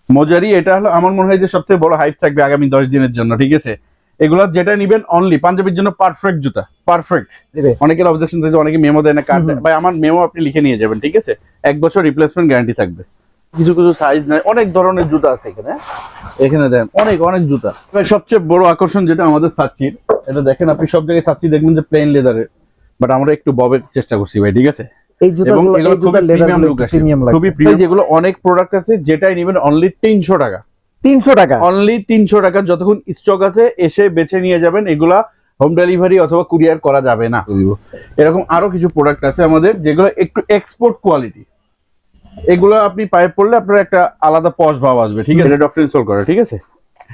মোজারি এটা হলো আমার মনে হয় যে সবচেয়ে বড় হাইপ থাকবে আগামী 10 দিনের জন্য, ঠিক আছে। এগুলা যেটা নিবেন অনলি পাঞ্জাবির জন্য পারফেক্ট জুতা, পারফেক্ট। অনেকের অবজেকশন থাকে, অনেকে মেমো দেয় না, কার্ড দেয়, ভাই আমার মেমো আপনি লিখে নিয়ে যাবেন, ঠিক আছে। 1 বছর রিপ্লেসমেন্ট গ্যারান্টি থাকবে। কিছু কিছু সাইজ নাই, অনেক ধরনের জুতা আছে এখানে। এখানে দেন অনেক অনেক জুতা। সবচেয়ে বড় আকর্ষণ যেটা আমাদের সাচ্চির, এটা দেখেন আপনি সব জায়গায় সাচ্চি দেখবেন যে প্লেন লেদারের, বাট আমরা একটু ববের চেষ্টা করছি ভাই, ঠিক আছে। এই জুতাগুলো খুবই প্রিমিয়াম লুক আসে, খুবই প্রিমিয়াম। যেগুলো অনেক প্রোডাক্ট আছে, যেটাই নেবেন অনলি 300 টাকা। 300 টাকা অনলি, 300 টাকা। যতক্ষণ স্টক আছে এসে বেছে নিয়ে যাবেন। এগুলা হোম ডেলিভারি অথবা কুরিয়ার করা যাবে না। এরকম আরো কিছু প্রোডাক্ট আছে আমাদের যেগুলো একটু এক্সপোর্ট কোয়ালিটি। এগুলো আপনি পায়ে পড়লে আপনার একটা আলাদা পশ ভাব আসবে, ঠিক আছে। ডক্টর ইনসোল করা, ঠিক আছে।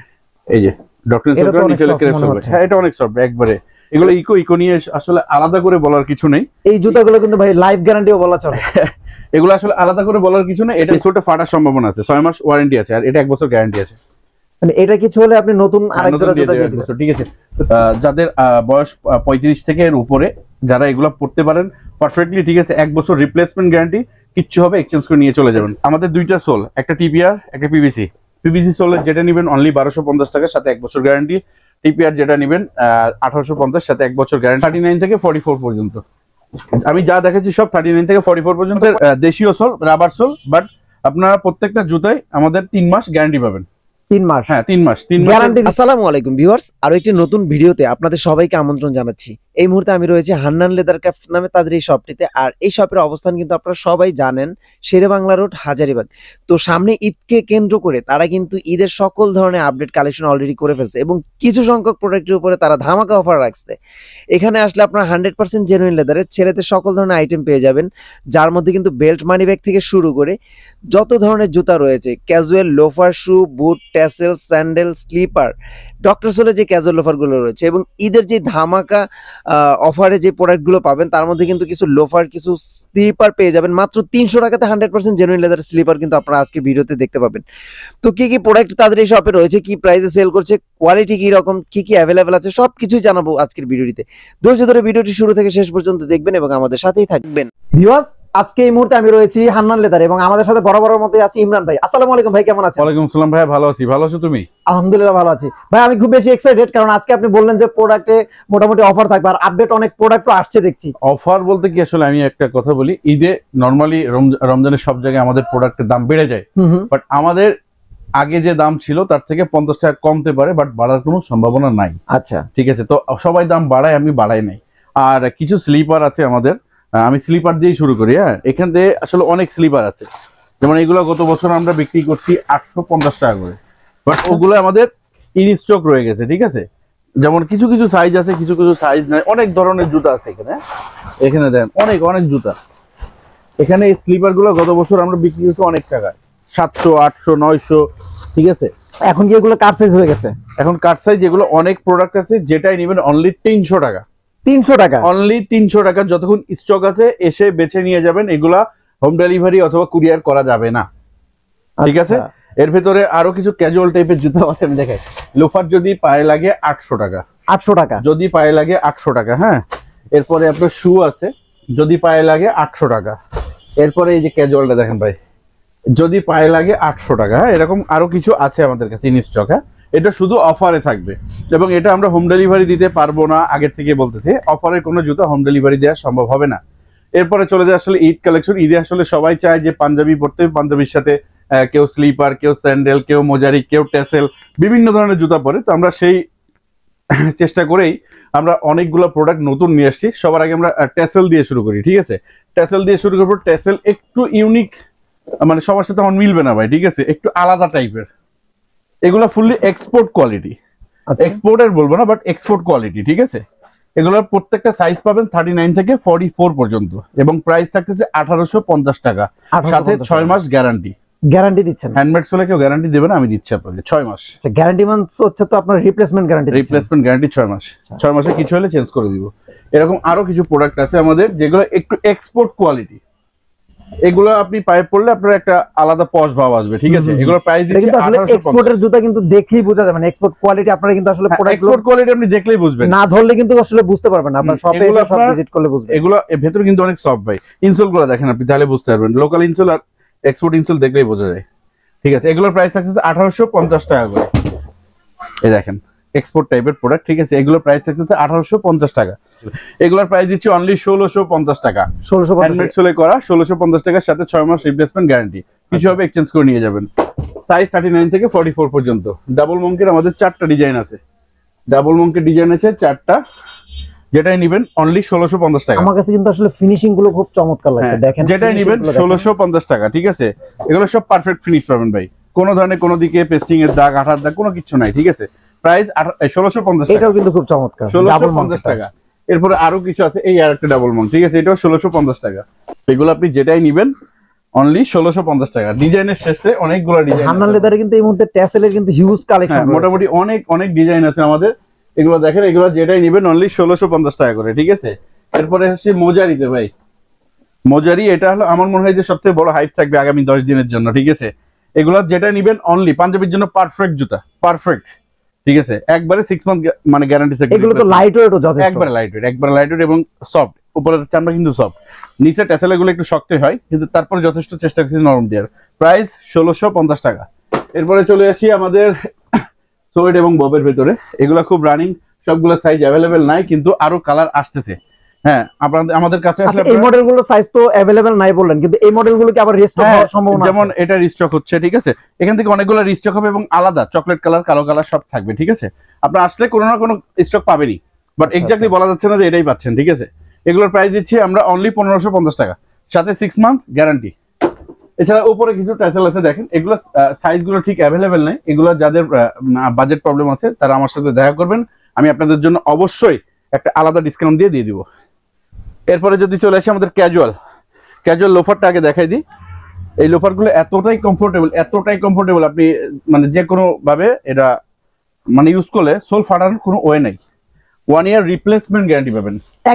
এই যে ডক্টর ইনসোল করা, নিচে লেখা আছে। হ্যাঁ, এটা অনেক সফট একবারে। এগুলো ইকো নিয়ে আসলে আলাদা করে বলার কিছু নেই। এই জুতাগুলো কিন্তু ভাই লাইফ গ্যারান্টিও বলা চলে। এগুলো আসলে আলাদা করে বলার কিছু নেই। এটা ছোট ফাটার সম্ভাবনা আছে, 6 মাস ওয়ারেন্টি আছে, আর এটা 1 বছর গ্যারান্টি আছে। মানে এটা কিছু হলে আপনি নতুন আরেক জোড়া জুতা দিয়ে দিবেন, ঠিক আছে। যাদের বয়স 35 থেকে এর উপরে, যারা এগুলো পড়তে পারেন পারফেক্টলি, ঠিক আছে। 1 বছর রিপ্লেসমেন্ট গ্যারান্টি, কিচ্ছু হবে এক্সচেঞ্জ করে নিয়ে চলে যাবেন। আমাদের দুইটা সোল, একটা টিপিআর একটা পিভিসি। পিভিসি সোলের যেটা নেবেন অনলি 1250 টাকা, সাথে 1 বছর গ্যারান্টি। টিপিআর যেটা নেবেন 1850, সাথে 1 বছর গ্যারান্টি। 39 থেকে 44 পর্যন্ত আমি যা দেখেছি সব 39 থেকে 44 পর্যন্ত দেশীয় সোল, রাবার সোল। বাট আপনারা প্রত্যেকটা জুতাই আমাদের 3 মাস গ্যারান্টি পাবেন। 3 মাস, হ্যাঁ 3 মাস গ্যারান্টি। আসসালামু আলাইকুম ভিউয়ার্স, আরো একটি নতুন ভিডিওতে আপনাদের সবাইকে আমন্ত্রণ জানাচ্ছি। এই মুহূর্তে আমি রয়েছি হান্নান লেদার ক্রাফট নামে তাদের এই শপটিতে। আর এই শপের অবস্থান কিন্তু আপনারা সবাই জানেন, শের-এ-বাংলা রোড, হাজারিবাগ। তো সামনে ঈদকে কেন্দ্র করে তারা কিন্তু ঈদের সকল ধরনের আপডেট কালেকশন অলরেডি করে ফেলছে এবং কিছু সংখ্যক প্রোডাক্টের উপরে তারা ধামাকা অফার রাখছে। এখানে আসলে আপনারা 100% জেনুইন লেদারের ছেলেদের সকল ধরনের আইটেম পেয়ে যাবেন, যার মধ্যে কিন্তু বেল্ট, মানি ব্যাগ থেকে শুরু করে যত ধরনের জুতা রয়েছে, casual, loafer, shoe, boot, tassel, sandal, slipper, doctor সোলে যে ক্যাজুয়াল লোফারগুলো রয়েছে, এবং ঈদের যে ধামাকা অফারে যে প্রোডাক্টগুলো পাবেন তার মধ্যে কিন্তু কিছু লোফার, কিছু স্লিপার পেয়ে যাবেন মাত্র 300 টাকাতে। 100% জেনুইন লেদার স্লিপার কিন্তু আপনারা আজকে ভিডিওতে দেখতে পাবেন। তো কি কি প্রোডাক্ট তাদের এই শপে রয়েছে, কি প্রাইসে সেল করছে, কোয়ালিটি কি রকম, কি কি অ্যাভেলেবেল আছে, সবকিছুই জানাবো আজকের ভিডিওটিতে। ধৈর্য ধরে ভিডিওটি শুরু থেকে শেষ পর্যন্ত দেখবেন এবং আমাদের সাথেই থাকবেন। ভিউয়ার্স, আজকে এই মুহূর্তে আমি রয়েছি হান্নান লেদার এবং আমাদের সাথে বরাবরের মতোই আছে ইমরান ভাই। আসসালামু আলাইকুম ভাই, কেমন আছেন? ওয়ালাইকুম আসসালাম ভাই, ভালো আছি। ভালো আছো তুমি? আলহামদুলিল্লাহ ভালো আছি ভাই। আমি খুব বেশি এক্সাইটেড, কারণ আজকে আপনি বললেন যে প্রোডাক্টে মোটামুটি অফার থাকবে, আর আপডেট অনেক প্রোডাক্টও আসছে দেখছি। অফার বলতে কি, আসলে আমি একটা কথা বলি, ঈদে নরমালি রমজানের সব জায়গায় আমাদের প্রোডাক্টের দাম বেড়ে যায়, বাট আমাদের আগে যে দাম ছিল তার থেকে 50 টাকা কমতে পারে, বাট বাড়ার কোনো সম্ভাবনা নাই। আচ্ছা, ঠিক আছে। তো সবাই দাম বাড়ায়, আমি বাড়াই নাই। আর কিছু স্লিপার আছে আমাদের, আমি স্লিপার দিয়েই শুরু করি। হ্যাঁ, এখান থেকে আসলে অনেক স্লিপার আছে, যেমন এগুলো গত বছর আমরা বিক্রি করছি 850 টাকা করে, বাট ওগুলো আমাদের ইন স্টক রয়ে গেছে, ঠিক আছে। যেমন কিছু কিছু সাইজ আছে, কিছু কিছু সাইজ নাই, অনেক ধরনের জুতা আছে এখানে। এখানে দেন অনেক অনেক জুতা। এখানে এই স্লিপার গুলো গত বছর আমরা বিক্রি করছি অনেক টাকায়, 700, 800, 900, ঠিক আছে। এখন কি এগুলো কাট সাইজ হয়ে গেছে? এখন কাট সাইজ, এগুলো অনেক প্রোডাক্ট আছে, যেটাই নেবেন অনলি 300 টাকা। 300 টাকা অনলি, 300 টাকা। যতক্ষণ স্টক আছে এসে বেছে নিয়ে যাবেন। এগুলা হোম ডেলিভারি অথবা কুরিয়ার করা যাবে না, ঠিক আছে। এর ভেতরে আরো কিছু ক্যাজুয়াল টাইপের জুতা আছে, আমি দেখাই। লোফার যদি পায়ে লাগে 800 টাকা। 800 টাকা যদি পায়ে লাগে 800 টাকা। হ্যাঁ, এরপরে আপনার শু আছে, যদি পায়ে লাগে 800 টাকা। এরপরে এই যে ক্যাজুয়ালটা দেখেন ভাই, যদি পায়ে লাগে 800 টাকা। হ্যাঁ, এরকম আরো কিছু আছে আমাদের কাছে ইন স্টক। হ্যাঁ, এটা শুধু অফারে থাকবে এবং এটা আমরা হোম ডেলিভারি দিতে পারবো না, আগের থেকে বলতেছি। অফারের কোনো জুতা হোম ডেলিভারি দেওয়া সম্ভব হবে না। এরপরে চলে যায় আসলে ঈদ কালেকশন। ঈদে আসলে সবাই চায় যে পাঞ্জাবি পরতে, পাঞ্জাবির সাথে কেউ স্লিপার, কেউ স্যান্ডেল, কেউ মোজারি, কেউ ট্যাসেল, বিভিন্ন ধরনের জুতা পরে। তো আমরা সেই চেষ্টা করেই আমরা অনেকগুলো প্রোডাক্ট নতুন নিয়ে আসছি। সবার আগে আমরা ট্যাসেল দিয়ে শুরু করি, ঠিক আছে। ট্যাসেল দিয়ে শুরু করবো। ট্যাসেল একটু ইউনিক, মানে সবার সাথে আমার মিলবে না ভাই, ঠিক আছে, একটু আলাদা টাইপের। এগুলো ফুললি এক্সপোর্ট কোয়ালিটি, এক্সপোর্টের বলবো না, বাট এক্সপোর্ট কোয়ালিটি, ঠিক আছে। এগুলোর প্রত্যেকটা সাইজ পাবেন 39 থেকে 44 পর্যন্ত এবং প্রাইস থাকতেছে 1850 টাকা, সাথে 6 মাস গ্যারান্টি। গ্যারান্টি দিচ্ছেন? হ্যান্ডমেড সোলে কেউ গ্যারান্টি দেবে না, আমি দিচ্ছি আপনাকে 6 মাস। আচ্ছা, গ্যারান্টি মানস হচ্ছে তো আপনার রিপ্লেসমেন্ট গ্যারান্টি? রিপ্লেসমেন্ট গ্যারান্টি 6 মাস। 6 মাসে কিছু হলে চেঞ্জ করে দিব। এরকম আরো কিছু প্রোডাক্ট আছে আমাদের যেগুলো একটু এক্সপোর্ট কোয়ালিটি। এগুলো আপনি পায়ে পড়লে আপনার একটা আলাদা পশ ভাব আসবে, ঠিক আছে। এগুলোর প্রাইস দিচ্ছি 1850। এক্সপোর্টের জুতা কিন্তু দেখলেই বোঝা যাবে, মানে এক্সপোর্ট কোয়ালিটি। আপনারা কিন্তু আসলে এক্সপোর্ট কোয়ালিটি আপনি দেখলেই বুঝবেন, না ধরলে কিন্তু আসলে বুঝতে পারবেন না। আপনারা শপে এসে সব ভিজিট করলে বুঝবেন। এগুলো ভেতরে কিন্তু অনেক সফট ভাই। ইনসোল গুলো দেখেন আপনি, তাহলে বুঝতে পারবেন। লোকাল ইনসোল আর এক্সপোর্ট ইনসোল দেখলেই বোঝা যায়, ঠিক আছে, এগুলোর প্রাইস থাকতেছে 1850 টাকা করে। এই দেখেন এক্সপোর্ট টাইপের প্রোডাক্ট, ঠিক আছে, এগুলোর প্রাইস থাকতেছে 1850 টাকা। এগুলোর প্রাইস দিচ্ছি অনলি 1650 টাকা। 1650 হ্যান্ডমেড সোলে করা 1650 টাকার সাথে 6 মাস রিপ্লেসমেন্ট গ্যারান্টি। কিছু হবে এক্সচেঞ্জ করে নিয়ে যাবেন। সাইজ 39 থেকে 44 পর্যন্ত। ডাবল মঙ্কের আমাদের 4টা ডিজাইন আছে, ডাবল মঙ্কের ডিজাইন আছে 4টা, যেটাই নেবেন অনলি 1650 টাকা। আমার কাছে কিন্তু আসলে ফিনিশিং গুলো খুব চমৎকার লাগছে, দেখেন যেটাই নেবেন 1650 টাকা, ঠিক আছে। এগুলো সব পারফেক্ট ফিনিশ পাবেন ভাই, কোনো ধরনের কোনো দিকে পেস্টিং এর দাগ, আঠার দাগ কোনো কিছু নাই, ঠিক আছে। প্রাইস 1650 টাকা। এটাও কিন্তু খুব চমৎকার, 1650 টাকা। এরপরে আরো কিছু আছে, এই আরেকটা ডাবল মঙ্ক, ঠিক আছে, এটাও 1650 টাকা। এগুলো আপনি যেটাই নেবেন অনলি 1650 টাকা। ডিজাইনের শেষে অনেকগুলো ডিজাইন। হান্নান লেদারে কিন্তু এই মুহূর্তে ট্যাসেলের কিন্তু হিউজ কালেকশন, মোটামুটি অনেক অনেক ডিজাইন আছে আমাদের। এগুলো দেখেন, এগুলো যেটাই নেবেন অনলি 1650 টাকা করে, ঠিক আছে। এরপরে আসছে মোজারিতে ভাই। মোজারি এটা হলো আমার মনে হয় যে সবথেকে বড় হাইপ থাকবে আগামী 10 দিনের জন্য, ঠিক আছে। এগুলো যেটা নেবেন অনলি পাঞ্জাবির জন্য পারফেক্ট জুতা, পারফেক্ট, ঠিক আছে, একবারে 6 মান্থ মানে গ্যারান্টি থাকবে। এগুলো তো লাইট ওয়েটও যথেষ্ট, একবারে লাইট ওয়েট, একবারে লাইট ওয়েট এবং সফট। উপরের চামড়া কিন্তু সফট, নিচে ট্যাসেল গুলো একটু শক্ত হয়, কিন্তু তারপর যথেষ্ট চেষ্টা করছি নরম দেওয়ার। প্রাইস 1650 টাকা। এরপরে চলে আসি আমাদের সোয়েট এবং ববের ভেতরে। এগুলো খুব রানিং, সবগুলো সাইজ অ্যাভেলেবেল নাই, কিন্তু আরো কালার আসতেছে। হ্যাঁ, আপনাদের আমাদের কাছে আসলে এই মডেলগুলো সাইজ তো অ্যাভেলেবেল নাই বললেন, কিন্তু এই মডেলগুলো কি আবার রিস্টক হওয়ার সম্ভাবনা আছে? যেমন এটা রিস্টক হচ্ছে, ঠিক আছে, এখান থেকে অনেকগুলো রিস্টক হবে এবং আলাদা চকলেট কালার, কালো কালার সব থাকবে, ঠিক আছে। আপনারা আসলে কোনো না কোনো স্টক পাবেনই, বাট এক্স্যাক্টলি বলা যাচ্ছে না যে এটাই পাচ্ছেন, ঠিক আছে। এগুলোর প্রাইস দিচ্ছি আমরা অনলি 1550 টাকা, সাথে 6 মান্থ গ্যারান্টি। এছাড়া উপরে কিছু ট্যাসেল আছে, দেখেন এগুলো সাইজগুলো ঠিক অ্যাভেলেবেল নেই। এগুলো যাদের বাজেট প্রবলেম আছে তারা আমার সাথে দেখা করবেন, আমি আপনাদের জন্য অবশ্যই একটা আলাদা ডিসকাউন্ট দিয়ে দিব। এরপরে যদি চলে আসি আমাদের ক্যাজুয়াল লোফারটা আগে দেখাই দিই। এই লোফারগুলো এতটাই কমফোর্টেবল, আপনি মানে যে কোনো ভাবে এটা মানে ইউজ করলে সোল ফাটানোর কোনো ওয়ে নাই। 1 ইয়ার রিপ্লেসমেন্ট গ্যারান্টি পাবেন,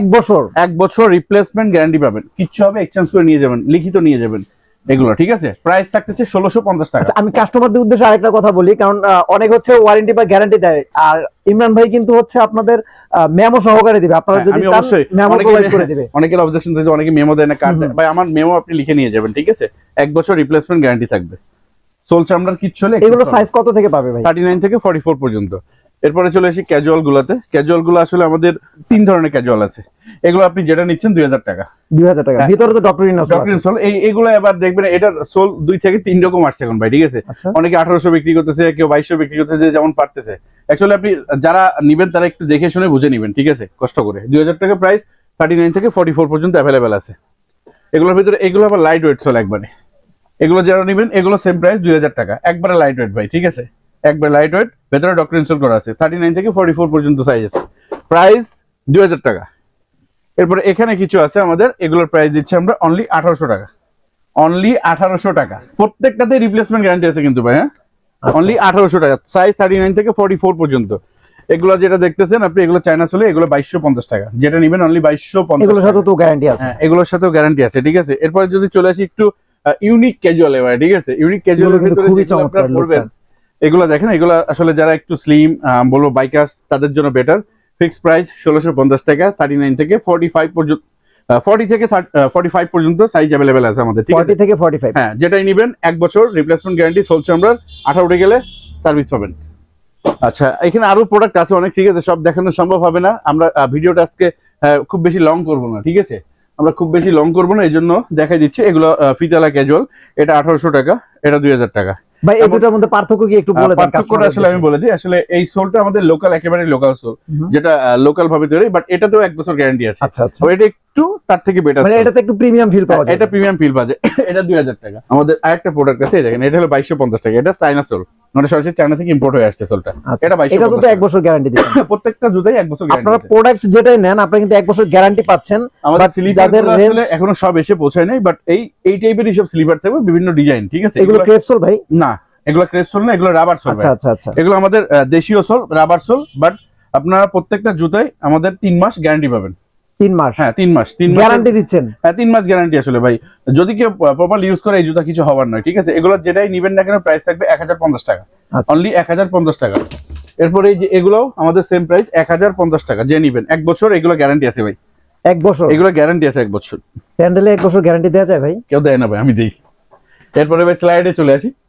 1 বছর রিপ্লেসমেন্ট গ্যারান্টি পাবেন। কিচ্ছু হবে এক্সচেঞ্জ করে নিয়ে যাবেন, লিখিত নিয়ে যাবেন এগুলো, ঠিক আছে। প্রাইস থাকতেছে 1650 টাকা। আমি কাস্টমারদের উদ্দেশ্যে আরেকটা কথা বলি, কারণ অনেক হচ্ছে ওয়ারেন্টি বা গ্যারান্টি দেয়, আর ইমরান ভাই কিন্তু হচ্ছে আপনাদের মেমো সহকারে দিবে, আপনারা যদি চান মেমো প্রোভাইড করে দিবে। অনেকের অবজেকশন থাকে, অনেকে মেমো দেয় না, কার্ড দেয়। ভাই আমার মেমো আপনি লিখে নিয়ে যাবেন, ঠিক আছে। 1 বছর রিপ্লেসমেন্ট গ্যারান্টি থাকবে। সোল চামড়ার কিচ্ছু হলে এগুলো সাইজ কত থেকে পাবে ভাই? 39 থেকে 44 পর্যন্ত। এরপরে চলে আসি ক্যাজুয়াল গুলাতে। ক্যাজুয়াল গুলো আসলে আমাদের 3 ধরনের ক্যাজুয়াল আছে। এগুলো আপনি যেটা নিচ্ছেন 2000 টাকা। 2000 টাকা ভিতরে তো ডক্টর সোল। এগুলো এবার দেখবেন এটার সোল 2 থেকে 3 রকম আসছে এখন ভাই, ঠিক আছে। অনেকে 1800 বিক্রি করতেছে, কেউ 2200 বিক্রি করতেছে, যেমন পারতেছে। অ্যাকচুয়ালি আপনি যারা নিবেন তারা একটু দেখে শুনে বুঝে নিবেন, ঠিক আছে, কষ্ট করে। 2000 টাকা প্রাইস, 39 থেকে 44 পর্যন্ত অ্যাভেলেবেল আছে। এগুলোর ভিতরে এগুলো আবার লাইট ওয়েট সোল একবারে। এগুলো যারা নিবেন এগুলো সেম প্রাইস 2000 টাকা, একবারে লাইট ওয়েট ভাই, ঠিক আছে, একবার লাইট ওয়েট, ভেতরে ডক্টর ইনস্টল করা আছে। 39 থেকে 44 পর্যন্ত সাইজ আছে, প্রাইস 2000 টাকা। এরপরে এখানে কিছু আছে আমাদের, এগুলোর প্রাইস দিচ্ছি আমরা অনলি 1800 টাকা, অনলি 1800 টাকা। প্রত্যেকটাতে রিপ্লেসমেন্ট গ্যারান্টি আছে কিন্তু ভাই, হ্যাঁ, অনলি 1800 টাকা, সাইজ 39 থেকে 44 পর্যন্ত। এগুলো যেটা দেখতেছেন আপনি, এগুলো চায়না চলে, এগুলো 2250 টাকা, যেটা নেবেন অনলি 2250। এগুলোর সাথে তো গ্যারান্টি আছে, হ্যাঁ, এগুলোর সাথেও গ্যারান্টি আছে, ঠিক আছে। এরপরে যদি চলে আসি একটু ইউনিক ক্যাজুয়াল এবার, ঠিক আছে। ইউনিক ক্যাজুয়ালের ভিতরে খুবই চমৎকার পড়বেন এগুলো, দেখেন এগুলো আসলে যারা একটু স্লিম বলবো বাইকার্স তাদের জন্য বেটার। ফিক্স প্রাইস 1650 টাকা, 39 থেকে 45 পর্যন্ত, 40 থেকে 45 পর্যন্ত সাইজ अवेलेबल আছে আমাদের, ঠিক আছে। 40 থেকে 45, হ্যাঁ, যেটাই নেবেন 1 বছর রিপ্লেসমেন্ট গ্যারান্টি, সোল চামড়ার, 18 উঠে গেলে সার্ভিস পাবেন। আচ্ছা, এখানে আরো প্রোডাক্ট আছে অনেক, ঠিক আছে, সব দেখানো সম্ভব হবে না। আমরা ভিডিওটা আজকে খুব বেশি লং করব না, ঠিক আছে, আমরা খুব বেশি লং করব না, এই জন্য দেখাই দিচ্ছি। এগুলো ফিতালা ক্যাজুয়াল, এটা 1800 টাকা, এটা 2000 টাকা। ভাই এই দুটোর মধ্যে পার্থক্য কি একটু বলে দেন? পার্থক্যটা আসলে আমি বলে দিই। আসলে এই সোলটা আমাদের লোকাল, একেবারে লোকাল সোল, যেটা লোকাল ভাবে তৈরি, বাট এটাতেও 1 বছর গ্যারান্টি আছে। আচ্ছা আচ্ছা, এটা একটু তার থেকে বেটার, মানে এটাতে একটু প্রিমিয়াম ফিল পাওয়া যায়। এটা প্রিমিয়াম ফিল পাওয়া যায়। এটা 2000 টাকা। আমাদের আরেকটা প্রোডাক্ট আছে, দেখেন, এটা হলো 2250 টাকা। এটা চায়না সোল, মানে সরাসরি চায়না থেকে ইম্পোর্ট হয়ে আসছে সোলটা। এটা 2250। এটা তো 1 বছর গ্যারান্টি দিচ্ছেন, প্রত্যেকটা জুতাই 1 বছর গ্যারান্টি। আপনারা প্রোডাক্ট যেটাই নেন আপনারা কিন্তু 1 বছর গ্যারান্টি পাচ্ছেন। আমাদের স্লিপার আসলে এখনো সব এসে পৌঁছায় নাই, বাট এই টাইপেরই সব স্লিপার থাকবে, বিভিন্ন ডিজাইন, ঠিক আছে। এগুলো ক্রেপ সোল ভাই? না, এগুলো ক্রেপ সোল না, এগুলো রাবার সোল। আচ্ছা আচ্ছা আচ্ছা, এগুলো আমাদের দেশীয় সোল, রাবার সোল, বাট আপনারা প্রত্যেকটা জুতায় আমাদের 3 মাস গ্যারান্টি পাবেন। 3 মাস? হ্যাঁ, 3 মাস গ্যারান্টি দিচ্ছেন। হ্যাঁ, 3 মাস গ্যারান্টি। আসলে ভাই যদি কেউ প্রপারলি ইউজ করে এই জুতা কিছু হবার নয়, ঠিক আছে। এগুলো যেটাই নিবেন না কেন প্রাইস থাকবে 1050 টাকা, অনলি 1050 টাকা। এরপরে এই যে এগুলো আমাদের সেম প্রাইস 1050 টাকা, যে নিবেন 1 বছর, এগুলো গ্যারান্টি আছে ভাই, 1 বছর এগুলো গ্যারান্টি আছে 1 বছর। স্যান্ডেলে 1 বছর গ্যারান্টি দেওয়া যায় ভাই? কেউ দেয় না ভাই, আমি দেই। এরপরে ভাই স্লাইডে চলে আসি।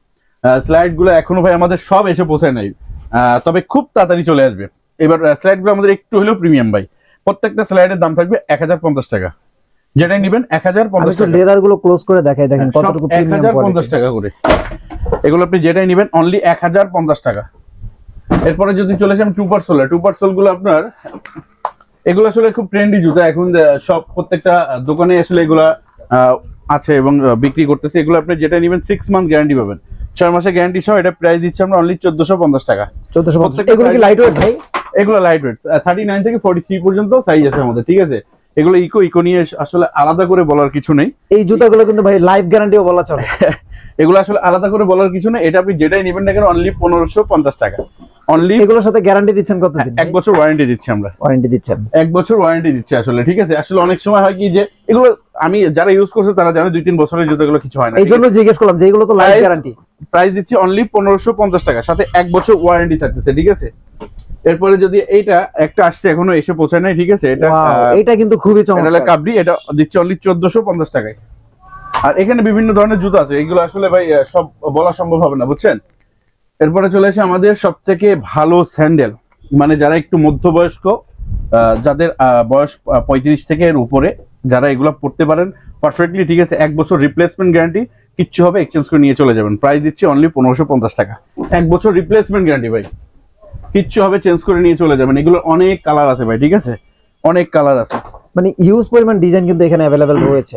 স্লাইড গুলো এখনো ভাই আমাদের সব এসে পৌঁছায় নাই, তবে খুব তাড়াতাড়ি চলে আসবে। এবার স্লাইড গুলো আমাদের একটু হলেও প্রিমিয়াম ভাই। প্রত্যেকটা স্লাইডের দাম থাকবে 1050 টাকা, যেটাই নেবেন 1050 টাকা। লেদার গুলো ক্লোজ করে দেখাই, দেখেন কতটুকু প্রিমিয়াম 1050 টাকা করে এগুলো আপনি যেটাই নেবেন অনলি 1050 টাকা। এরপরে যদি চলে আসেন টুপার সোল গুলো আপনার এগুলো আসলে খুব ট্রেন্ডি জুতা এখন, সব প্রত্যেকটা দোকানে আসলে এগুলা আছে এবং বিক্রি করতেছে। এগুলো আপনি যেটা নেবেন 6 মান্থ গ্যারান্টি পাবেন, 6 মাসের গ্যারান্টি সহ। এটা প্রাইস দিচ্ছি আমরা অনলি 1450 টাকা। 1450। এগুলো কি লাইট ওয়েট ভাই? এগুলো লাইট ওয়েট, 39 থেকে 43 পর্যন্ত সাইজ আছে আমাদের, ঠিক আছে। এগুলো ইকো নিয়ে আসলে আলাদা করে বলার কিছু নেই। এই জুতাগুলো কিন্তু ভাই লাইফ গ্যারান্টিও বলা চলে। এগুলো আসলে আলাদা করে বলার কিছু নেই। এটা আপনি যেটাই নেবেন না কেন অনলি 1550 টাকা অনলি। এগুলোর সাথে গ্যারান্টি দিচ্ছেন কতদিন? 1 বছর ওয়ারেন্টি দিচ্ছি আমরা। ওয়ারেন্টি দিচ্ছেন 1 বছর ওয়ারেন্টি দিচ্ছে আসলে, ঠিক আছে। আসলে অনেক সময় হয় কি যে এগুলো আমি যারা ইউজ করছে তারা জানে 2-3 বছরের জুতাগুলো কিছু হয় না, এই জন্য জিজ্ঞেস করলাম যে এগুলো তো লাইফ গ্যারান্টি। প্রাইস দিচ্ছি অনলি 1550 টাকা, সাথে 1 বছর ওয়ারেন্টি থাকতেছে, ঠিক আছে। এরপরে যদি এইটা একটা আসছে এখনো এসে পৌঁছায় নাই, ঠিক আছে। এটা কিন্তু খুবই চমৎকার, এটা কাবরি, এটা দিচ্ছি অনলি 1450 টাকায়। আর এখানে বিভিন্ন ধরনের জুতা আছে, এগুলো আসলে ভাই সব বলা সম্ভব হবে না, বুঝছেন। এরপরে চলে আসে আমাদের সবথেকে ভালো স্যান্ডেল, মানে যারা একটু মধ্যবয়স্ক, যাদের বয়স 35 থেকে এর উপরে, যারা এগুলো পড়তে পারেন পারফেক্টলি, ঠিক আছে। 1 বছর রিপ্লেসমেন্ট গ্যারান্টি, কিচ্ছু হবে এক্সচেঞ্জ করে নিয়ে চলে যাবেন। প্রাইস দিচ্ছি অনলি 1550 টাকা। 1 বছর রিপ্লেসমেন্ট গ্যারান্টি ভাই, কিচ্ছু হবে চেঞ্জ করে নিয়ে চলে যাবেন। এগুলো অনেক কালার আছে ভাই, ঠিক আছে, অনেক কালার আছে, মানে হিউজ পরিমাণ ডিজাইন কিন্তু এখানে अवेलेबल রয়েছে।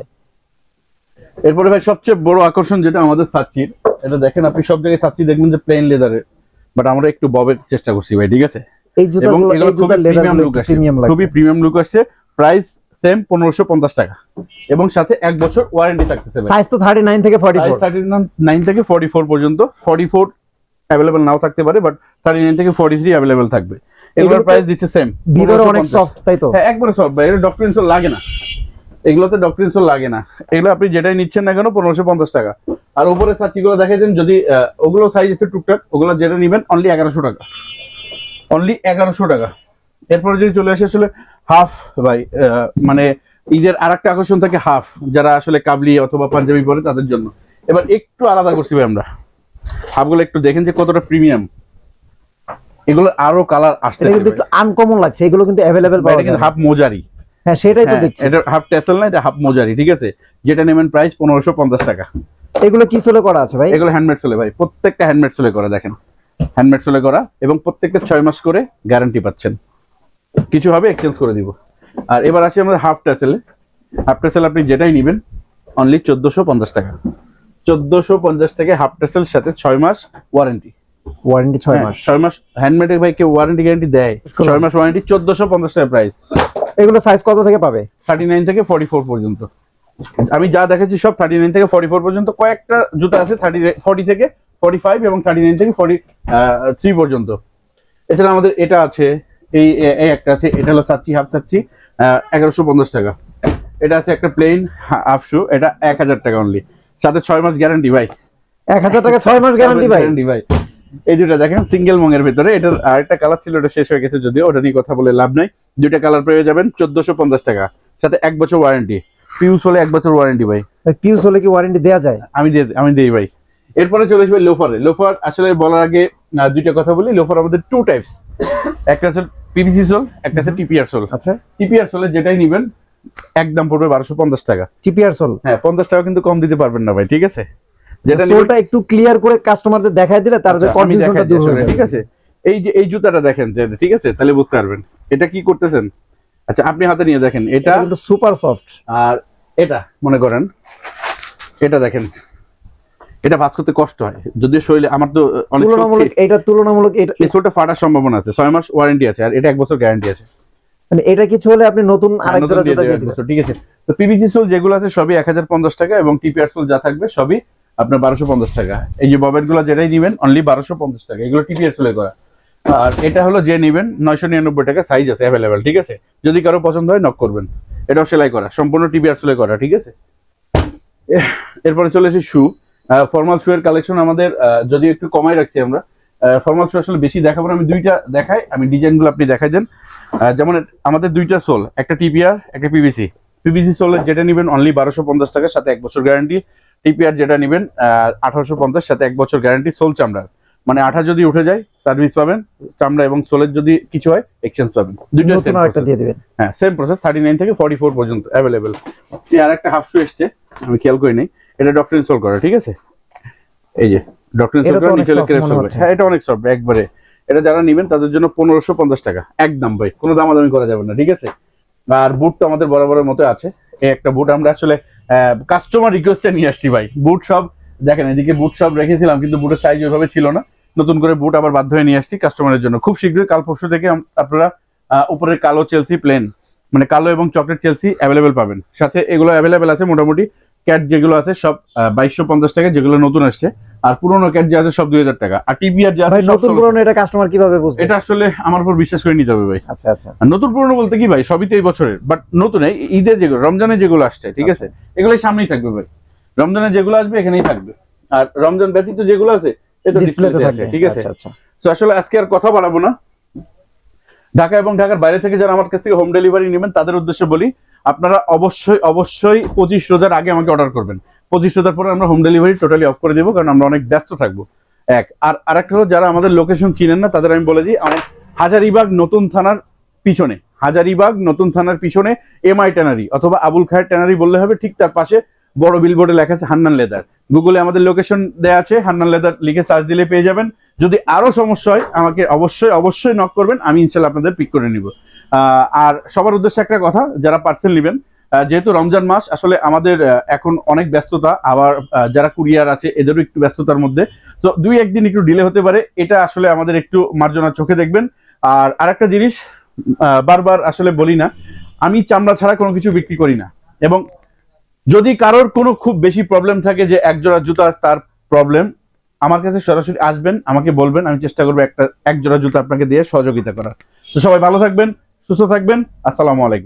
এরপরে ভাই সবচেয়ে বড় আকর্ষণ যেটা আমাদের সাচ্চির, এটা দেখেন আপনি সব জায়গায় সাচ্চি দেখবেন যে প্লেন লেদারের, বাট আমরা একটু ববের চেষ্টা করছি ভাই, ঠিক আছে। এই জুতাগুলো খুবই প্রিমিয়াম লুক আসে, খুবই প্রিমিয়াম লুক আসে। প্রাইস সেম 1550 টাকা এবং সাথে 1 বছর ওয়ারেন্টি থাকতেছে ভাই। সাইজ তো 39 থেকে 44, 39 থেকে 44 পর্যন্ত। 44 अवेलेबल নাও থাকতে পারে, বাট 39 থেকে 43 अवेलेबल থাকবে। এগুলোর প্রাইস দিচ্ছে সেম। ভিতরে অনেক সফট, তাই তো? হ্যাঁ, একবারে সফট ভাই, এর ডক্টর ইনসোল লাগে না, এগুলোতে ডক্টর ইনসোল লাগে না। এগুলো আপনি যেটাই নিচ্ছেন না কেন 1550 টাকা। আর উপরে সাচ্চিগুলো দেখাইছেন, যদি ওগুলো সাইজ আছে টুকটাক, ওগুলো যেটা নেবেন অনলি 1100 টাকা, অনলি 1100 টাকা। এরপরে যদি চলে আসে আসলে হাফ ভাই, মানে ঈদের আরেকটা আকর্ষণ থাকে হাফ, যারা আসলে কাবলি অথবা পাঞ্জাবি পরে তাদের জন্য। এবার একটু আলাদা করছি ভাই আমরা, হাফগুলো একটু দেখেন যে কতটা প্রিমিয়াম। এগুলো আরো কালার আসছে, কিন্তু একটু আনকমন লাগছে। এগুলো কিন্তু अवेलेबल পাওয়া যায়। কিন্তু হাফ মোজারি, হ্যাঁ সেটাই তো দেখছি। এটা হাফ ট্যাসেল না, এটা হাফ মোজারি, ঠিক আছে। যেটা নেবেন প্রাইস 1550 টাকা। এগুলো কি সোলে করা আছে ভাই? এগুলো হ্যান্ডমেড সোলে ভাই, প্রত্যেকটা হ্যান্ডমেড সোলে করা, দেখেন হ্যান্ডমেড সোলে করা, এবং প্রত্যেকটা 6 মাস করে গ্যারান্টি পাচ্ছেন, কিছু হবে এক্সচেঞ্জ করে দিব। আর এবার আসি আমরা হাফ ট্যাসেলে। হাফ ট্যাসেল আপনি যেটাই নেবেন অনলি 1450 টাকা। 1450 টাকা হাফ ট্যাসেল, সাথে 6 মাস ওয়ারেন্টি। ওয়ারেন্টি 6 মাস। 6 মাস হ্যান্ডমেডের ভাই কেউ ওয়ারেন্টি গ্যারান্টি দেয়? 6 মাস ওয়ারেন্টি, 1450 টাকা প্রাইস। এগুলো সাইজ কত থেকে পাবে? 39 থেকে 44 পর্যন্ত। আমি যা দেখাচ্ছি সব 39 থেকে 44 পর্যন্ত। কয়েকটা জুতা আছে 40 থেকে 45 এবং 39 থেকে 43 পর্যন্ত। এছাড়া আমাদের এটা আছে, এই একটা আছে, এটা হলো সাচ্চি, হাফ সাচ্চি, 1150 টাকা। এটা আছে একটা প্লেন হাফ শু, এটা 1000 টাকা অনলি, সাথে 6 মাস গ্যারান্টি ভাই। 1000 টাকা 6 মাস গ্যারান্টি ভাই। এই দুটো দেখেন সিঙ্গেল মঙের ভিতরে। এটার আরেকটা কালার ছিল, ওটা শেষ হয়ে গেছে, যদিও ওটা নিয়ে কথা বলে লাভ নাই। দুইটা কালার পেয়ে যাবেন 1450 টাকা, সাথে 1 বছর ওয়ারেন্টি। পিউস হলে 1 বছর ওয়ারেন্টি ভাই। পিউস হলে কি ওয়ারেন্টি দেয়া যায়? আমি দেই ভাই। এরপরে চলে আসবে লোফারে। লোফার আসলে বলার আগে দুইটা কথা বলি। লোফার আমাদের 2 টাইপস, একটা আছে পিভিসি সোল, একটা আছে টিপিআর সোল। আচ্ছা, টিপিআর সোলে যেটাই নেবেন একদম পড়বে 1250 টাকা। টিপিআর সোল, হ্যাঁ 50 টাকা কিন্তু কম দিতে পারবেন না ভাই, ঠিক আছে। যেটা সোলটা একটু ক্লিয়ার করে কাস্টমারদের দেখাই দিলে তার কনফিউশনটা দূর হয়ে যাবে, ঠিক আছে। এই যে এই জুতাটা দেখেন, ঠিক আছে, তাহলে বুঝতে পারবেন এটা কি করতেছেন। আচ্ছা আপনি হাতে নিয়ে দেখেন, এটা কিন্তু সুপার সফট। আর এটা মনে করেন, এটা দেখেন, এটা ভাঁজ করতে কষ্ট হয়, যদিও শরীরে আমার তো অনেক তুলনামূলক এটা এই সোলটা ফাটার সম্ভাবনা আছে। 6 মাস ওয়ারেন্টি আছে, আর এটা 1 বছর গ্যারান্টি আছে। মানে এটা কিছু হলে আপনি নতুন আরেক জোড়া জুতা দিয়ে দিবেন, ঠিক আছে। তো পিভিসি সোল যেগুলো আছে সবই 1050 টাকা, এবং টিপিআর সোল যা থাকবে সবই আপনার 1250 টাকা। এই যে ববেট গুলো যেটাই নিবেন অনলি 1250 টাকা, এগুলো টিপিআর সোলে করা। আর এটা হলো যে নিবেন 999 টাকা, সাইজ আছে अवेलेबल, ঠিক আছে। যদি কারো পছন্দ হয় নক করবেন। এটাও সেলাই করা, সম্পূর্ণ টিপিআর সোলে করা, ঠিক আছে। এরপরে চলে আসি শু। ফর্মাল শু এর কালেকশন আমাদের যদি একটু কমাই রাখছি আমরা। ফর্মাল শু আসলে বেশি দেখাবো না, আমি দুইটা দেখাই, আমি ডিজাইনগুলো আপনি দেখাই দেন। যেমন আমাদের দুইটা সোল, একটা টিপিআর একটা পিভিসি। পিভিসি সোলের যেটা নেবেন অনলি 1250 টাকা, সাথে 1 বছর গ্যারান্টি। টিপিআর যেটা নেবেন 1850, সাথে 1 বছর গ্যারান্টি, সোল চামড়ার, মানে আঠা যদি উঠে যায় সার্ভিস পাবেন, চামড়া এবং সোলের যদি কিছু হয় এক্সচেঞ্জ পাবেন, দুটো নতুন আরেকটা দিয়ে দিবেন। হ্যাঁ সেম প্রসেস, 39 থেকে 44 পর্যন্ত অ্যাভেলেবেল। আর একটা হাফ শু এসছে, আমি খেয়াল করি নাই, এটা ডক্টর ইনসোল করা, ঠিক আছে, এই যে ডক্টর ইনসোল করা, নিচে ক্রেপ হবে। হ্যাঁ এটা অনেক সফট একবারে। এটা যারা নেবেন তাদের জন্য 1550 টাকা একদম ভাই, কোনো দামাদামি করা যাবে না, ঠিক আছে। আর বুট তো আমাদের বরাবরের মতো আছে, এই একটা বুট আমরা আসলে কাস্টমার রিকোয়েস্টে নিয়ে আসছি ভাই। বুট সব দেখেন, এদিকে বুট সব রেখেছিলাম কিন্তু বুটের সাইজ ওইভাবে ছিল না, নতুন করে বুট আবার বাধ্য হয়ে নিয়ে আসছি কাস্টমারের জন্য। খুব শীঘ্রই কাল পরশু থেকে আপনারা উপরের কালো চেলসি প্লেন, মানে কালো এবং চকলেট চেলসি অ্যাভেলেবেল পাবেন। সাথে এগুলো অ্যাভেলেবেল আছে মোটামুটি, ক্যাট যেগুলো আছে সব 2250 টাকা, যেগুলো নতুন আসছে, আর পুরোনো ক্যাট যে আছে সব 2000 টাকা। আর টিপিআর যা আছে নতুন পুরনো এটা কাস্টমার কিভাবে বুঝবে? এটা আসলে আমার উপর বিশ্বাস করে নিতে হবে ভাই। আচ্ছা আচ্ছা। নতুন পুরনো বলতে কি ভাই, সবই তো এই বছরের, বাট নতুন ঈদের যেগুলো, রমজানের যেগুলো আসছে, ঠিক আছে, এগুলোই সামনেই থাকবে ভাই। রমজানের যেগুলো আসবে এখানেই থাকবে, আর রমজান ব্যতীত যেগুলো আছে এটা ডিসপ্লেতে থাকবে, ঠিক আছে। আচ্ছা। তো আসলে আজকে আর কথা বাড়াবো না। ঢাকা এবং ঢাকার বাইরে থেকে যারা আমার কাছ থেকে হোম ডেলিভারি নেবেন তাদের উদ্দেশ্যে বলি, আপনারা অবশ্যই 25 রোজার আগে আমাকে অর্ডার করবেন। 25 রোজার পরে আমরা হোম ডেলিভারি টোটালি অফ করে দেবো, কারণ আমরা অনেক ব্যস্ত থাকবো। আর আরেকটা হলো, যারা আমাদের লোকেশন চিনেন না তাদের আমি বলে দিই, আমার হাজারিবাগ নতুন থানার পিছনে, হাজারিবাগ নতুন থানার পিছনে এমআই ট্যানারি অথবা আবুল খায়ের ট্যানারি বললে হবে, ঠিক তার পাশে বড় বিলবোর্ডে লেখা আছে হান্নান লেদার। গুগলে আমাদের লোকেশন দেওয়া আছে, হান্নান লেদার লিখে সার্চ দিলে পেয়ে যাবেন। যদি আরো সমস্যা হয় আমাকে অবশ্যই নক করবেন, আমি ইনশাল্লাহ আপনাদের পিক করে নিব। আর সবার উদ্দেশ্যে একটা কথা, যারা পার্সেল নেবেন, যেহেতু রমজান মাস, আসলে আমাদের এখন অনেক ব্যস্ততা, আবার যারা কুরিয়ার আছে এদেরও একটু ব্যস্ততার মধ্যে, তো 2-1 দিন একটু ডিলে হতে পারে, এটা আসলে আমাদের একটু মার্জনা চোখে দেখবেন। আর আরেকটা জিনিস বারবার আসলে বলি না, আমি চামড়া ছাড়া কোনো কিছু বিক্রি করি না, এবং যদি কারোর কোনো খুব বেশি প্রবলেম থাকে যে একজোড়া জুতা তার প্রবলেম, আমার কাছে সরাসরি আসবেন, আমাকে বলবেন, আমি চেষ্টা করবো এক জোড়া জুতা আপনাকে দিয়ে সহযোগিতা করার। তো সবাই ভালো থাকবেন, সুস্থ থাকবেন, আসসালামু আলাইকুম।